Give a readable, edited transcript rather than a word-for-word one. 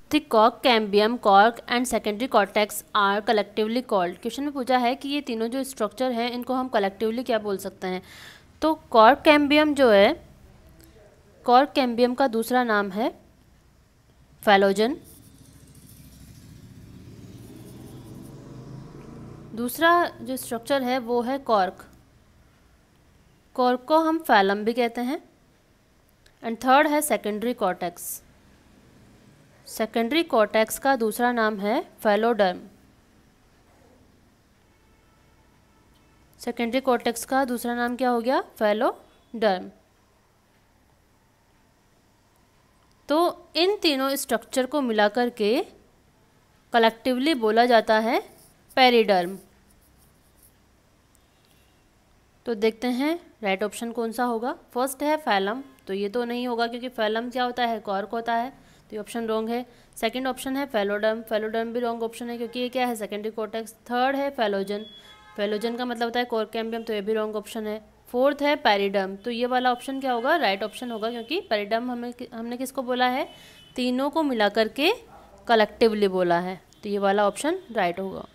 The cork cambium, cork and secondary cortex are collectively called. Question में पूछा है कि ये तीनों जो स्ट्रक्चर हैं इनको हम कलेक्टिवली क्या बोल सकते हैं। तो कॉर्क कैम्बियम जो है, कॉर्क कैम्बियम का दूसरा नाम है फैलोजन। दूसरा जो स्ट्रक्चर है वो है कॉर्क, कॉर्क को हम फैलम भी कहते हैं। एंड थर्ड है सेकेंडरी कॉर्टेक्स। सेकेंडरी कॉर्टेक्स का दूसरा नाम है फैलोडर्म। सेकेंडरी कॉर्टेक्स का दूसरा नाम क्या हो गया? फैलोडर्म। तो इन तीनों स्ट्रक्चर को मिलाकर के कलेक्टिवली बोला जाता है पेरिडर्म। तो देखते हैं राइट ऑप्शन कौन सा होगा। फर्स्ट है फैलम, तो ये तो नहीं होगा क्योंकि फैलम क्या होता है? कॉर्क होता है, तो ये ऑप्शन रॉन्ग है। सेकंड ऑप्शन है फैलोडर्म, फैलोडर्म भी रॉन्ग ऑप्शन है क्योंकि ये क्या है? Secondary cortex. थर्ड है फैलोजन, फैलोजन का मतलब होता है कॉर्क कैम्बियम, तो ये भी रॉन्ग ऑप्शन है। फोर्थ है पेरिडर्म, तो ये वाला ऑप्शन क्या होगा? राइट ऑप्शन होगा क्योंकि पेरिडर्म हमने किसको बोला है? तीनों को मिला करके कलेक्टिवली बोला है, तो ये वाला ऑप्शन राइट होगा।